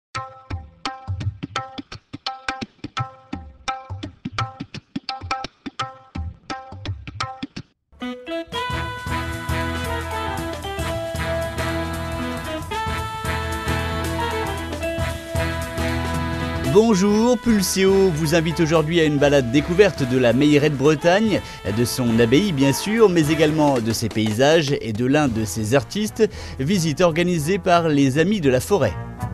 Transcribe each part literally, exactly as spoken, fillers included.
Bonjour, Pulseo vous invite aujourd'hui à une balade découverte de la Meilleraie de Bretagne, de son abbaye bien sûr, mais également de ses paysages et de l'un de ses artistes, visite organisée par les Amis de la Forêt.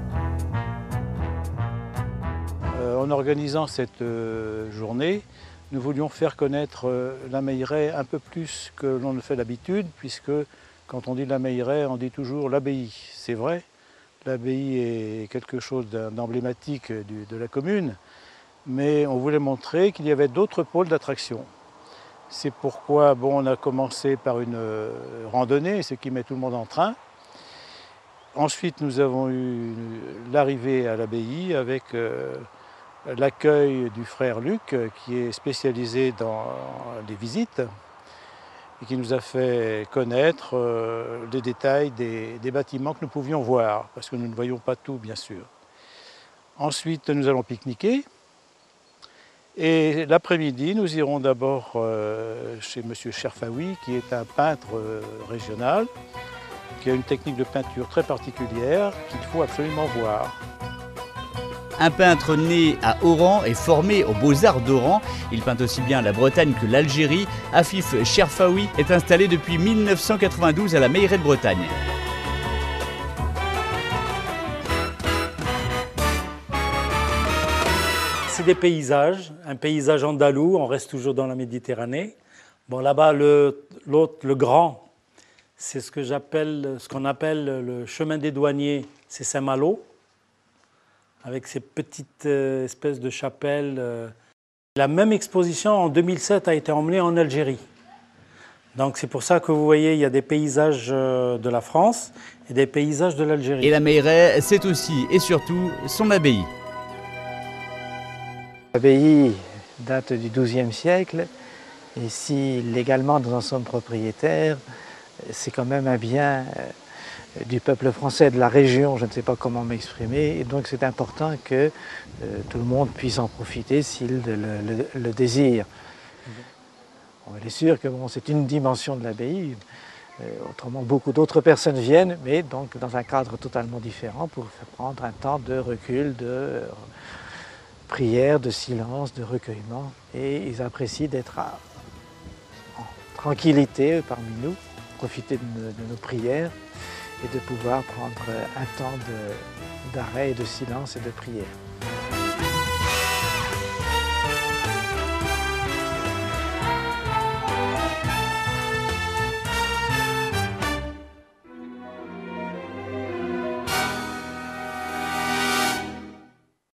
Euh, en organisant cette euh, journée, nous voulions faire connaître euh, la Meilleraie un peu plus que l'on ne fait d'habitude, puisque quand on dit la Meilleraie, on dit toujours l'abbaye. C'est vrai. L'abbaye est quelque chose d'emblématique de la commune, mais on voulait montrer qu'il y avait d'autres pôles d'attraction. C'est pourquoi bon, on a commencé par une randonnée, ce qui met tout le monde en train. Ensuite, nous avons eu l'arrivée à l'abbaye avec euh, l'accueil du frère Luc, qui est spécialisé dans les visites, et qui nous a fait connaître euh, les détails des, des bâtiments que nous pouvions voir, parce que nous ne voyons pas tout, bien sûr. Ensuite, nous allons pique-niquer, et l'après-midi, nous irons d'abord euh, chez M. Cherfaoui, qui est un peintre euh, régional, qui a une technique de peinture très particulière qu'il faut absolument voir. Un peintre né à Oran et formé aux Beaux-Arts d'Oran, il peint aussi bien la Bretagne que l'Algérie. Afif Cherfaoui est installé depuis mille neuf cent quatre-vingt-douze à la Meilleraie de Bretagne. C'est des paysages, un paysage andalou, on reste toujours dans la Méditerranée. Bon, là-bas, l'autre, le, le grand, c'est ce que j'appelle, ce qu'on appelle le chemin des douaniers, c'est Saint-Malo, avec ces petites euh, espèces de chapelles. Euh. La même exposition en deux mille sept a été emmenée en Algérie. Donc c'est pour ça que vous voyez, il y a des paysages euh, de la France et des paysages de l'Algérie. Et la Meilleraie, c'est aussi et surtout son abbaye. L'abbaye date du douzième siècle, et si légalement nous en sommes propriétaires, c'est quand même un bien du peuple français, de la région, je ne sais pas comment m'exprimer, et donc c'est important que euh, tout le monde puisse en profiter s'il le, le, le désire. Mmh. On est sûr que bon, c'est une dimension de l'abbaye, euh, autrement beaucoup d'autres personnes viennent, mais donc dans un cadre totalement différent pour faire prendre un temps de recul, de euh, prière, de silence, de recueillement, et ils apprécient d'être en tranquillité parmi nous, profiter de, de nos prières, et de pouvoir prendre un temps d'arrêt et de silence et de prière.